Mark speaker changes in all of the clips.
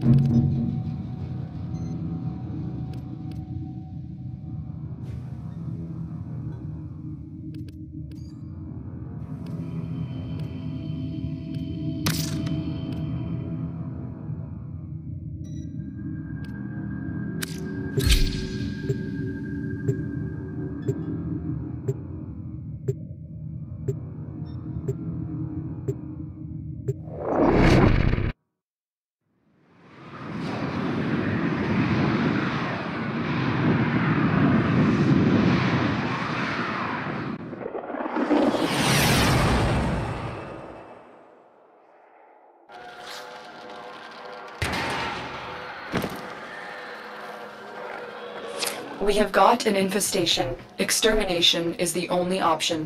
Speaker 1: We have got an infestation. Extermination is the only option.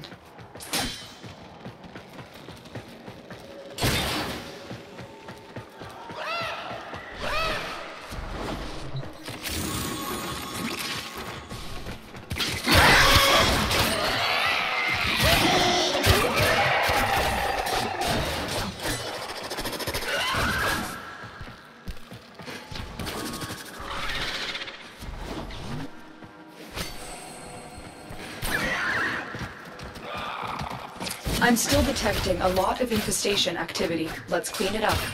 Speaker 1: I'm still detecting a lot of infestation activity. Let's clean it up.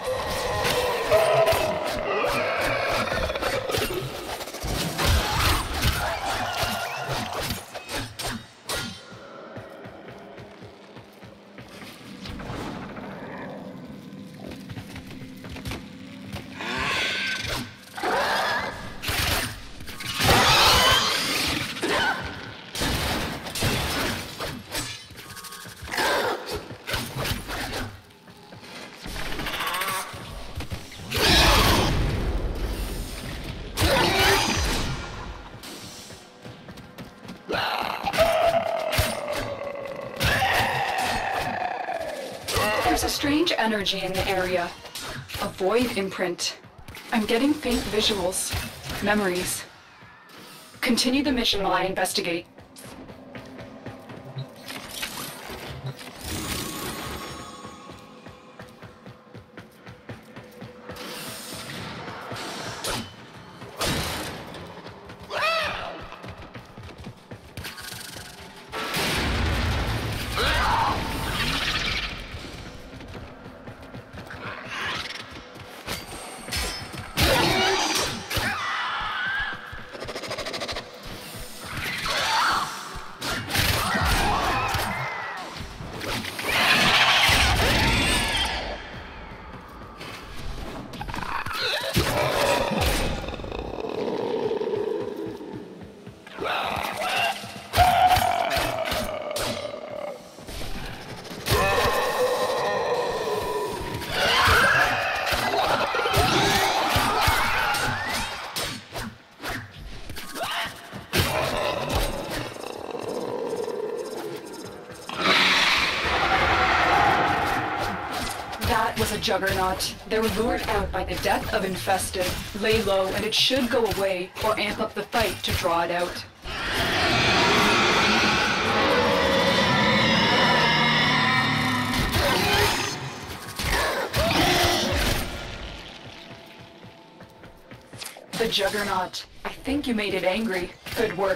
Speaker 1: There's a strange energy in the area. A void imprint. I'm getting faint visuals. Memories. Continue the mission while I investigate. Was a juggernaut. They were lured out by the death of infested. Lay low and it should go away, or amp up the fight to draw it out. The juggernaut. I think you made it angry. Good work.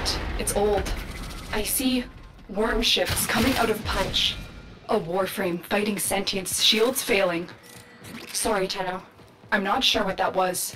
Speaker 1: blueprint. It's old. I see worm ships coming out of Punch. A warframe fighting sentience, shields failing. Sorry, Tenno. I'm not sure what that was.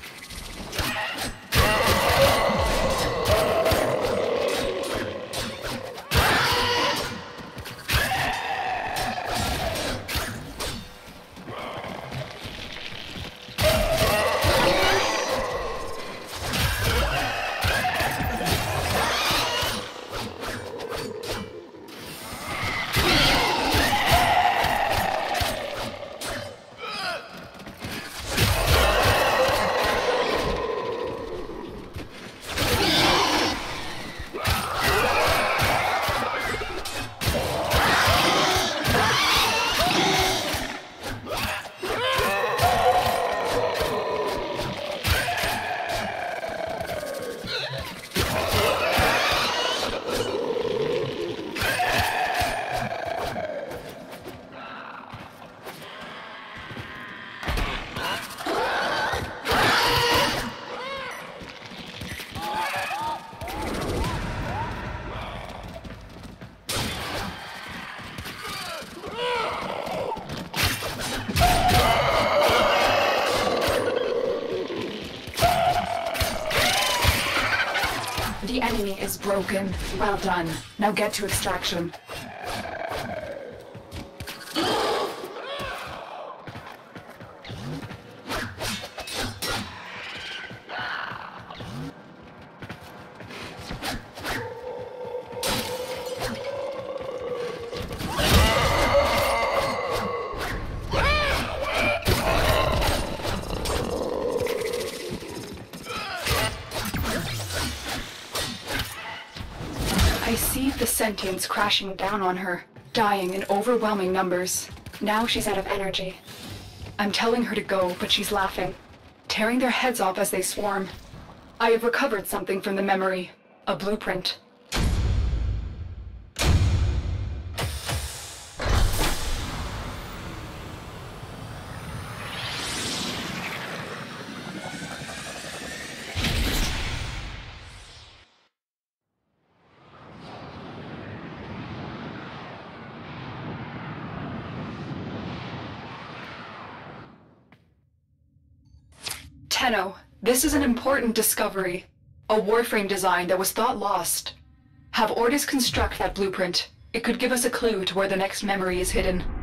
Speaker 1: The enemy is broken. Well done. Now get to extraction. I see the sentience crashing down on her, dying in overwhelming numbers. Now she's out of energy. I'm telling her to go, but she's laughing, tearing their heads off as they swarm. I have recovered something from the memory, a blueprint. Tenno, this is an important discovery. A warframe design that was thought lost. Have Ordis construct that blueprint. It could give us a clue to where the next memory is hidden.